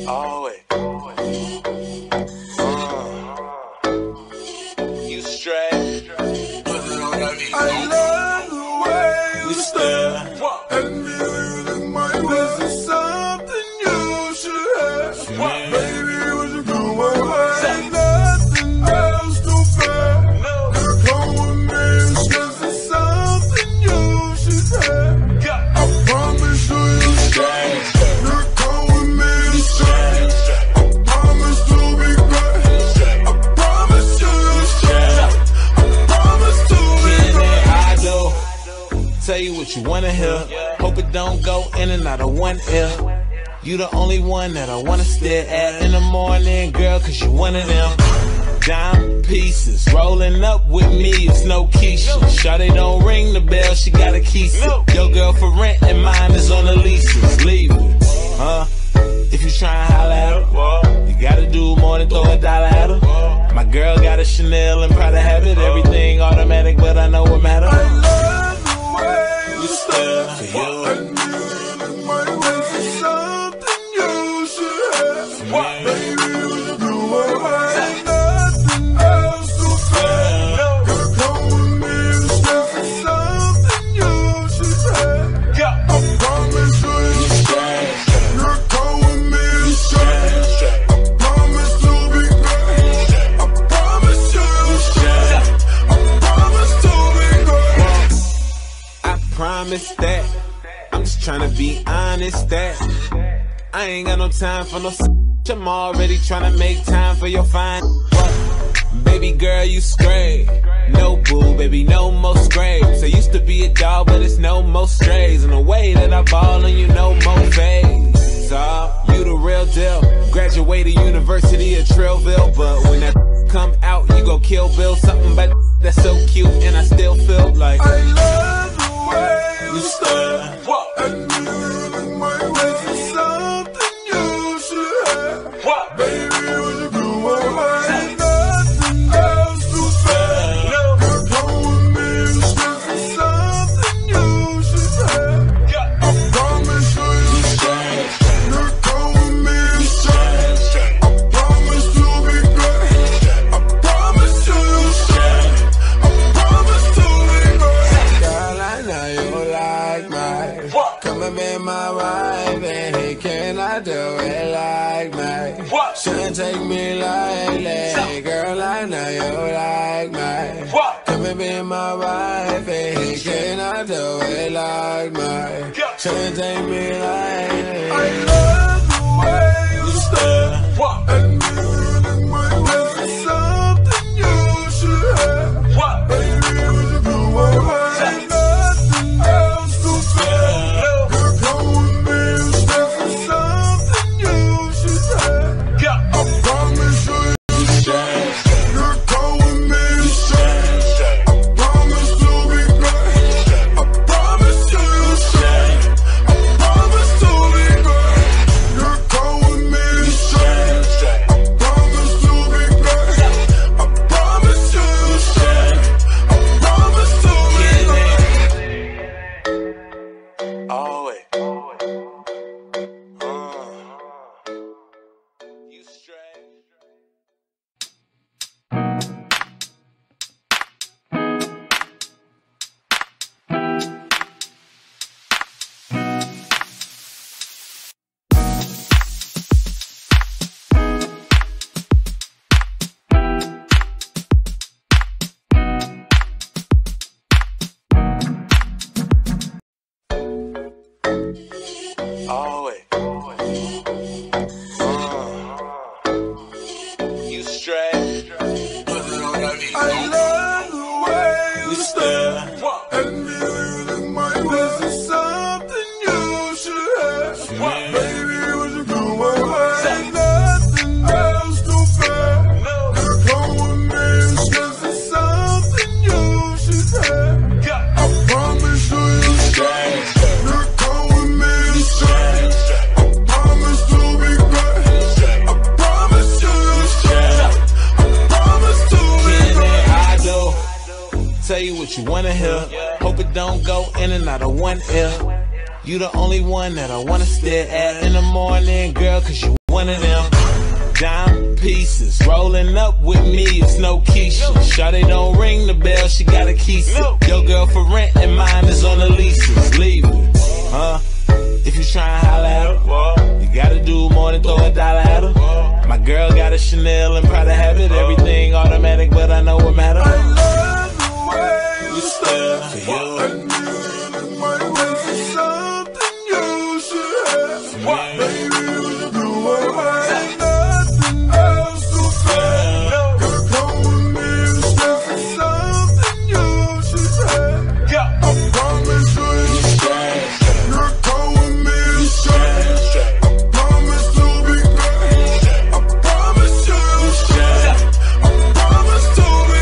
Always. You straight. I love the way you stare at me losing my way. This is something you should have. Baby, would you go away? Nothing else to fair. You're calling me. This is something you should have. I promise you stay. You're calling me straight. I promise to be great. I promise you stay. I promise to be great. I do. Tell you what you wanna hear. Hope it don't go in and out of one ear. You the only one that I wanna stare at in the morning, girl, cause you one of them. Dime pieces, rolling up with me, it's no Keisha. Shawty don't ring the bell, she got a Keisha. Your girl for rent and mine is on the leases. Leave it, if you tryna holla at her, you gotta do more than throw a dollar at her. My girl got a Chanel and Prada habit, everything automatic, but I know what matter. I love the way you stare For you. at me losing my way. This is something you should have. Baby, would you go away? Nothing else to fair. You're calling me. This is something you should have. I promise you stay. You're calling me straight. I promise to be great. I promise you stay. I promise to be great. I promise that. I'm just tryna be honest that I ain't got no time for no I'm already tryna make time for your fine. Baby girl, you straight. No boo, baby, no more scrapes. I used to be a dog, but it's no more strays. And the way that I ball on you, no more phase. You the real deal. Graduated University of Trillville, but when that come out, you go Kill Bill. Something about that's so cute, and I still feel like I love the way you stare. and me losing my way. This is something you should have. Baby, would you go away? Nothing else to fair. You're calling me. This is something you should have. I promise you stay. You're calling me straight. I promise to be great. I promise you stay. I promise to be great. Girl, I know you like me. Come and be my wife, and he cannot do it like me. Shouldn't take me lightly. Girl, I know you like me. Come and be my wife, and he cannot do it like me. Shouldn't take me lightly. I love the way you stare and me losing my way. This is something you should have. Baby, would you go away? Nothing else to fair. You're calling me. This is something you should have. I promise you stay. You're calling me straight. I promise to be great. I promise you stay. I promise to be great. You're calling me straight. I promise to be great. I promise you stay. I promise to be great. Always. You straight. Always. You straight. I love the way you stare and me losing my way. This is something you should have. Baby, would you go away? Nothing else to fair. You're calling me. This is something you should have. I promise you stay. You're calling me straight. I promise to be great. I promise you stay. I promise to be great. I do. Tell you what you wanna hear. Hope it don't go in and out of one ear. You the only one that I wanna stare at in the morning, girl, cause you one of them. Dime pieces, rolling up with me, it's no Keisha. Shawty don't ring the bell, she got a Keisha. Your girl for rent and mine is on the leases. Leave it, huh? If you tryna holla at her, you gotta do more than throw a dollar at her. My girl got a Chanel and Prada habit, everything automatic, but I know what matter. I love the way you stare for you. And you my ways is something you should have. Baby, when you do what I nothing else to say. You're calling me and stress is something you should have. I promise you it's stress. You're calling me and stress. I promise to be great. I promise you it's stress. I promise to be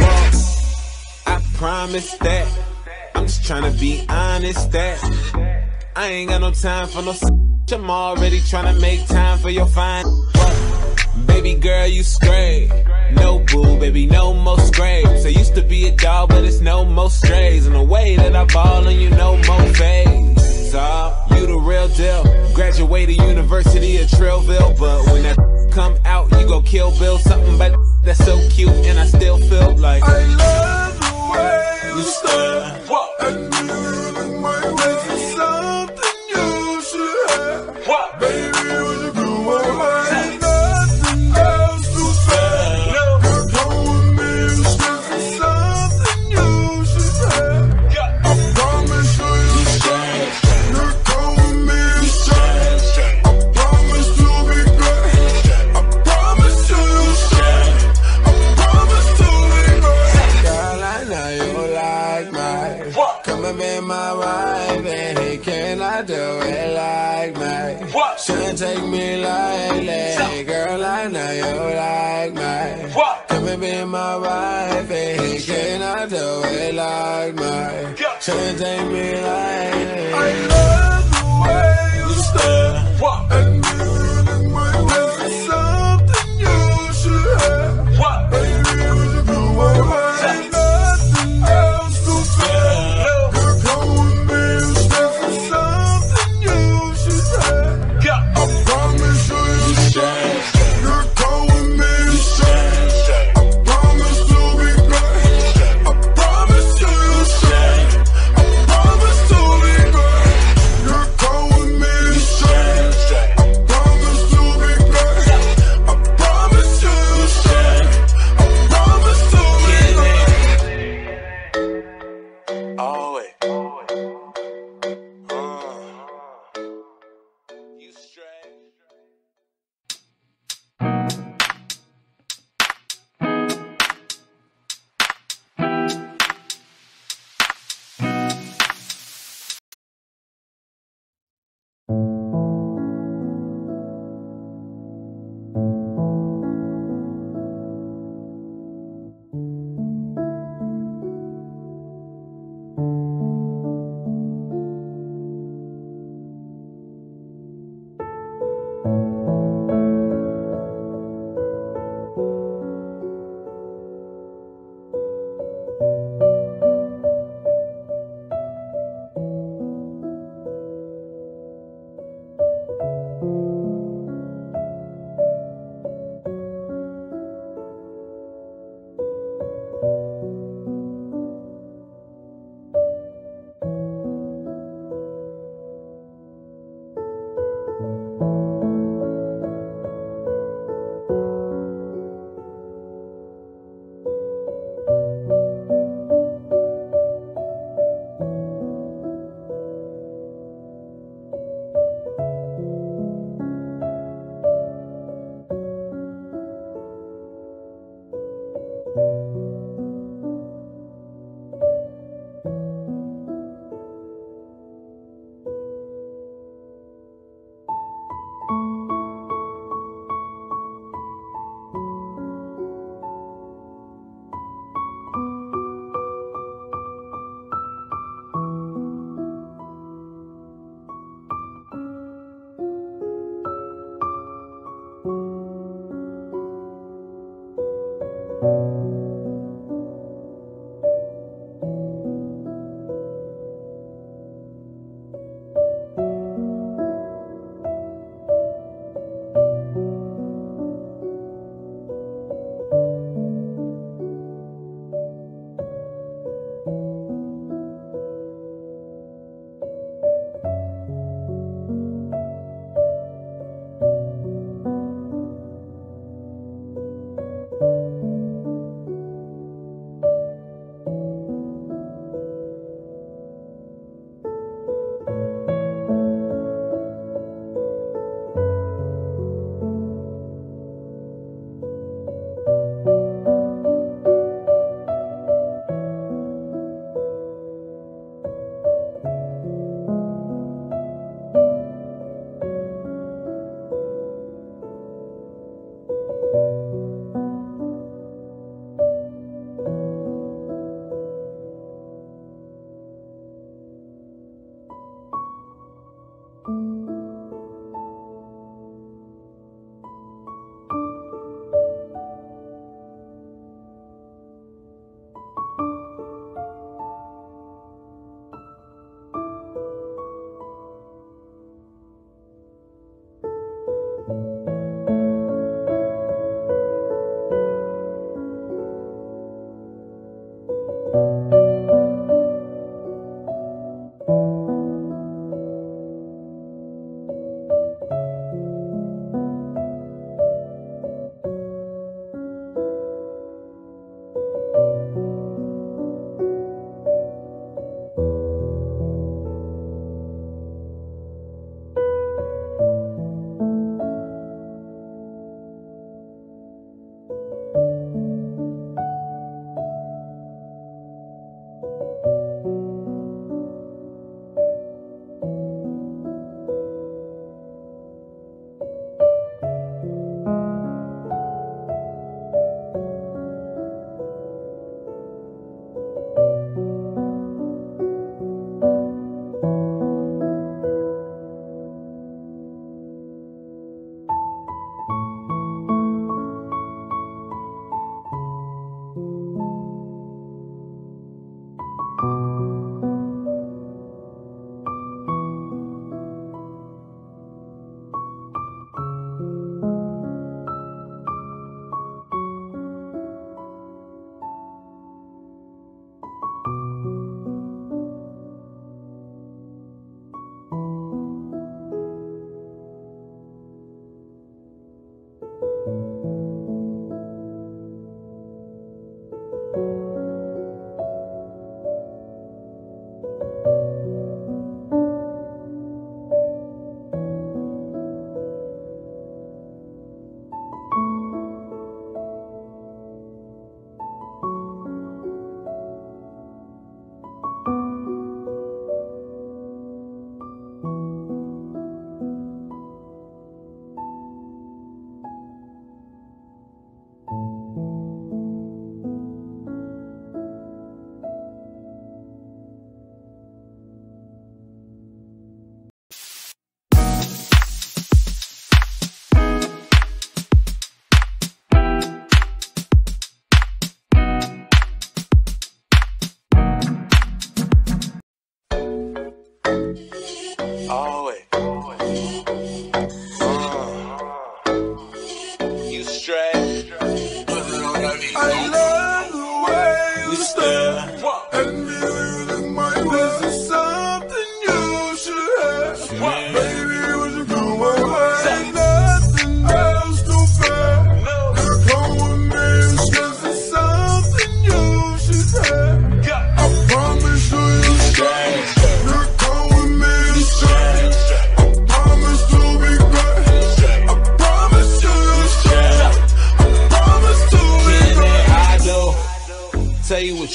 great. I promise that. I'm just tryna be honest that I ain't got no time for no I'm already tryna make time for your fine. Baby girl, you straight. No boo, baby, no more scrapes. I used to be a dog, but it's no more strays. And the way that I ball on you, no more fades. You the real deal. Graduated University of Trillville, but when that come out, you go Kill Bill. Something about that's so cute, and I still feel like I love the way you stare. And you my ways is something you should have. Baby, when you do what I nothing else to say. You're calling me and stress is something you should have. I promise you it's stress. You're calling me and stress. I promise to be great. I promise you it's stress. I promise to be great. Girl, I know you like mine. Come and be my wife, and can I do it like me? Shouldn't take me lightly. Girl, I know you like mine. Come and be my wife, and can I do it like me? Shouldn't take me lightly. I love the way you stare. And you my ways is something you should have. Baby, when you do what I nothing else to say. You're calling me and stress is something you should have. I promise you it's stress. You're calling me and stress. I promise to be great. I promise you it's stress. I promise to be great. You're calling me and stress. I promise to be great. I promise you it's stress. I promise to be great. always. You straight.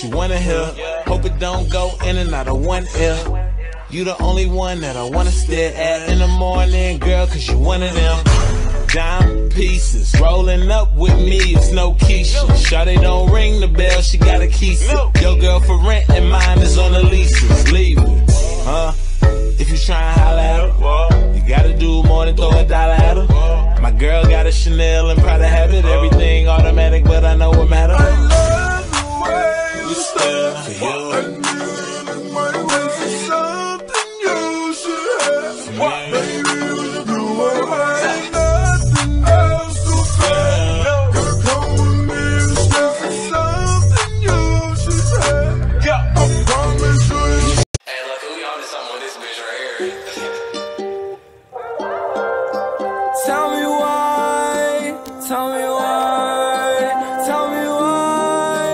what you wanna hear. Hope it don't go in and out of one ear. You the only one that I wanna stare at in the morning, girl, cause you one of them. Dime pieces, rolling up with me, it's no Keisha. Shawty don't ring the bell, she got a Keisha. Your girl for rent and mine is on the leases. Leave it, if you tryna holla at her, you gotta do more than throw a dollar at her. My girl got a Chanel and Prada habit, everything automatic, but I know what matter. I love the way you stare for you. And you my ways is something you should have. Baby, when you do my mind, nothing else to say. Girl, come with me and stress is something you should have. I promise you. Hey, look, who y'all did something with this bitch right here? Tell me why, tell me why, tell me why.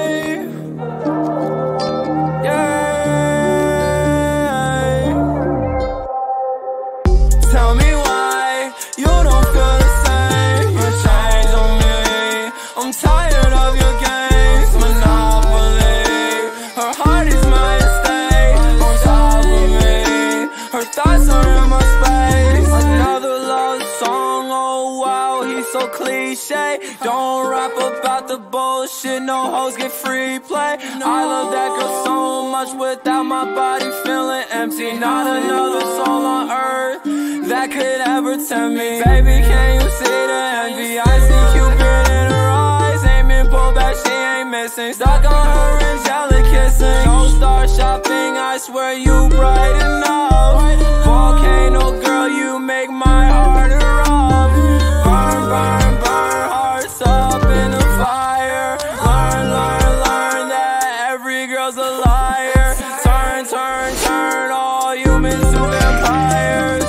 Yeah. Tell me why you don't feel the same. You change on me. I'm tired of your games, Monopoly. Her heart is my estate, on top of me. Her thoughts are in my space. Another love song, oh wow, he's so cliche. Don't rap about the bullshit, no hoes get free play. I love that girl so much without my body feeling empty. Not another soul on earth that could ever tempt me. Baby, can you see the envy? I see Cupid in her eyes, ain't been pulled back, she ain't missing. Stuck on her angelic kissing. Don't start shopping, I swear you bright enough. Volcano girl, you make my heart erupt. Burn, burn, burn, hearts up in the fire. Learn, learn, learn that every girl's a liar. Turn, turn, turn all humans to vampires.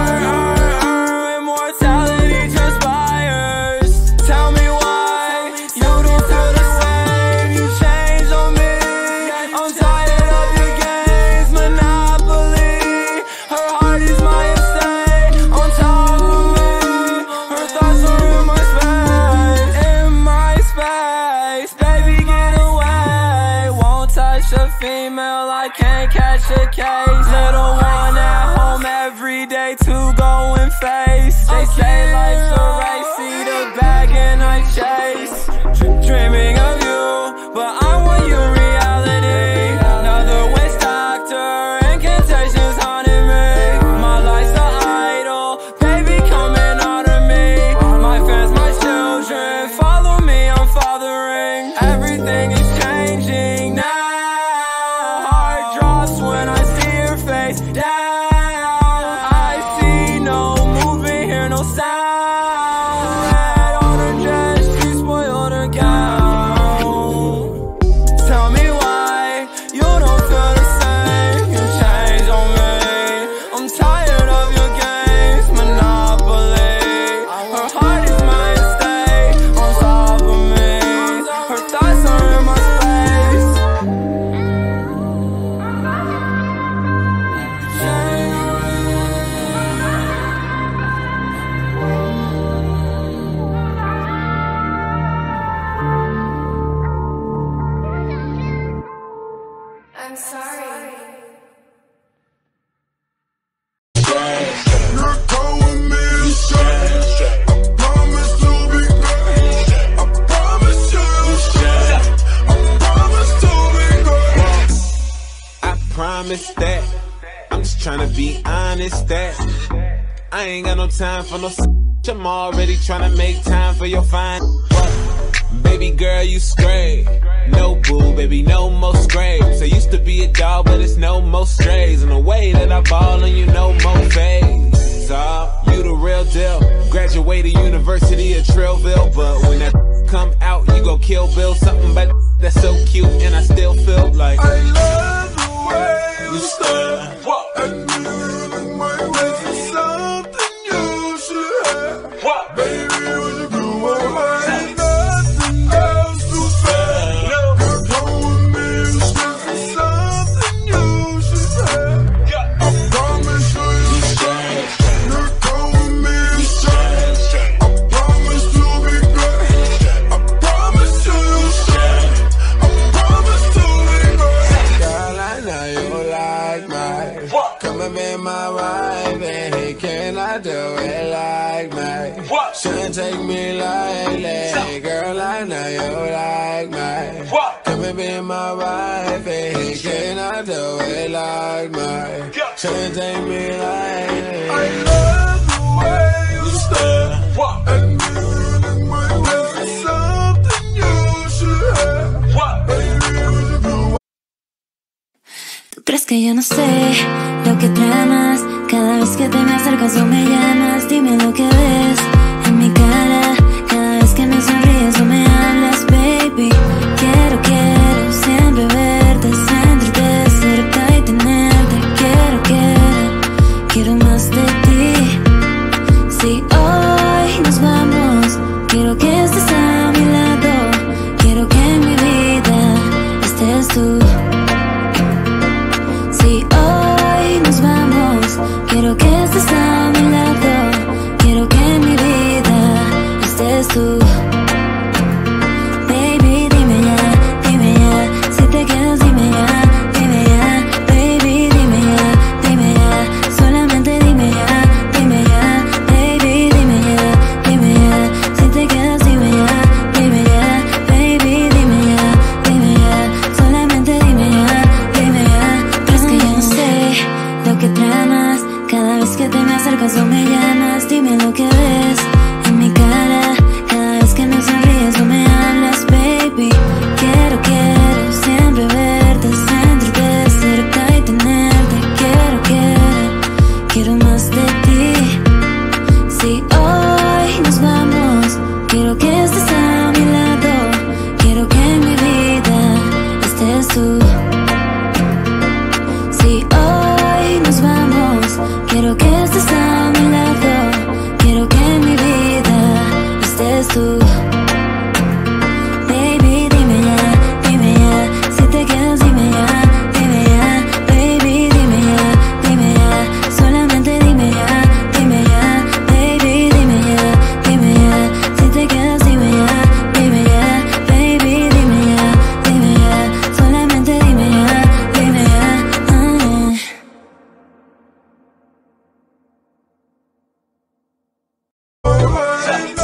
Immortality transpires. Tell me why you don't feel the same. You change on me. I'm tired of your games, Monopoly. Her heart is my estate, on top of me. Her thoughts are in my space, in my space. Baby, get away. Won't touch a female, I can't catch a case. Little one at home every day to go and face. They say life's a race, see the bag and I chase. Dreaming of you, but I want your reality. Another waste doctor, incantations haunting me. My life's an idol, baby, coming out of me. My fans, my children, follow me, I'm fathering. Everything is changing now. Heart drops when I see your face down. I see no movement, hear no sound. Red on her dress, she spoiled her gown. Tell me why you don't feel the same. You change on me. I'm tired of your games, Monopoly. Her heart is my estate, on top of me. Her thoughts are in my space. Change on me. I'm sorry. You're cold with me and straight. I promise to be great. I promise you. I promise to be great. I promise that. I'm just tryna be honest that I ain't got no time for no I'm already tryna make time for your fine. Baby girl, you stray. No boo, baby, no more scrapes. I used to be a dog, but it's no more strays. And the way that I ball on you, no more fades. So, you the real deal. Graduated University of Trillville, but when that come out, you go Kill Bill. Something about that's so cute, and I still feel like I love the way you stare. And you my ways is something you should have. Baby, when you do my mind, nothing else to say. Girl, come with me and stress is something you should have. I promise you. Girl, come with me and stress. I promise to be great. I promise you. I promise to be do it like me? Shouldn't take me lightly. Girl, I know you like me. Come and be my wifey. Can I do it like me? Shouldn't take me lightly. I love the way you stare. And you my way is something you should have. Baby, would you go? ¿Tú crees que yo no sé lo que tramas? Cada vez que te me acercas o me llamas, dime lo que ves en mi cara. Cada vez que me sonríes o me hablas, baby. Quiero siempre verte, sentirte cerca y tenerte. Quiero más de ti. Si hoy nos vamos, quiero que estés a mi lado. Quiero que en mi vida estés tú. Si hoy nos vamos, quiero que estés a mi lado. Quiero que en mi vida estés tú. Baby, dime ya, si te quedas dime ya. Baby, dime ya, solamente dime ya. Baby, dime ya, si te quedas dime ya. Baby, dime ya, solamente dime ya. Es que yo no sé lo que tramas. Cada vez que te me acercas o me llamas, dime lo que ves en mi cara. Cada vez que me sonríes o me hablas, baby. Quiero siempre verte, sentirte cerca y tenerte. Quiero más de ti. Si hoy nos vamos, quiero que estés a mi lado. Quiero que en mi vida estés tú. Si hoy nos vamos, quiero que estés a mi lado. Quiero que en mi vida estés tú. Baby, dime ya, si te quedas dime ya. Baby, dime ya, solamente dime ya. Baby, dime ya, si te quedas dime ya. Baby, dime ya, solamente dime ya. I